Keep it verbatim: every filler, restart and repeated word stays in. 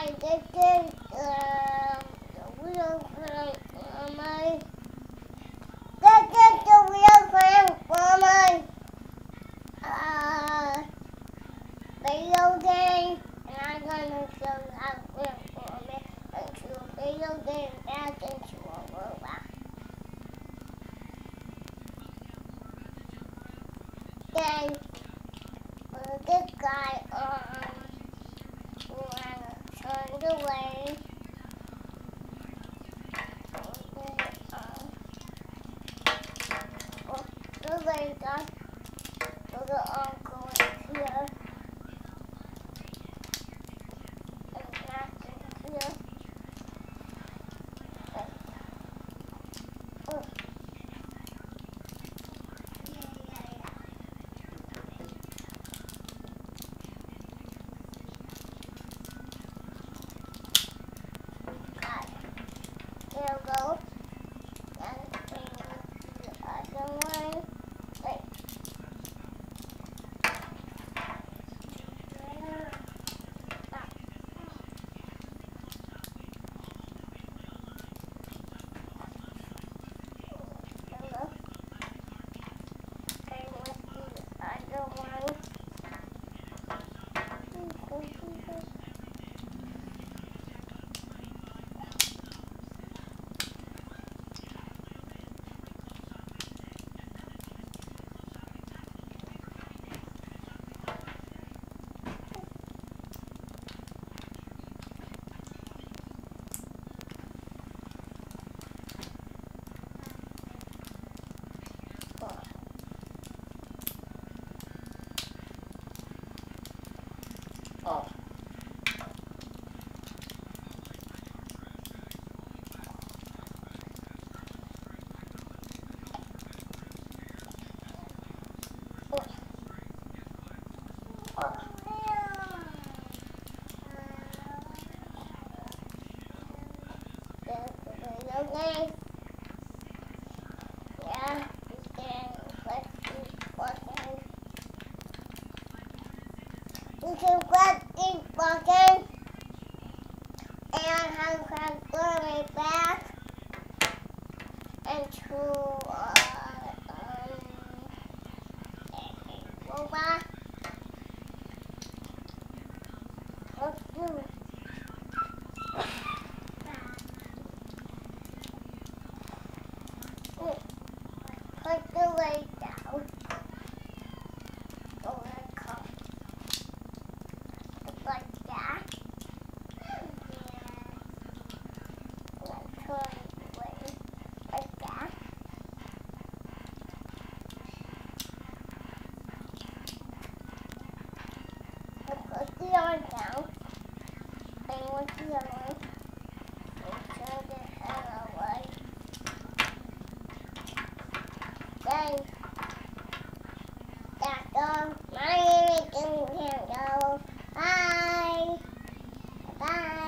I did get uh, the wheel frame for my. This is the wheel frame for my uh, video game, and I'm gonna show you how to transform it into a video game back into a robot. Then uh, this guy um turned away. The laser, so the uncle is here, and that's in here. Oh. Got it. There we go. And the other one. Wait. Oh. Okay. Yeah, it's getting let's keep walking. You can let's keep walking and have transfer it back into uh, um, a robot. Let's do it. Put the leg down. Go and come. Like that. And then turn the leg like that. And put the arm down. And with the arm, and turn the head away. Then, that's all. My name is Jimmy Campbell. Bye. Bye.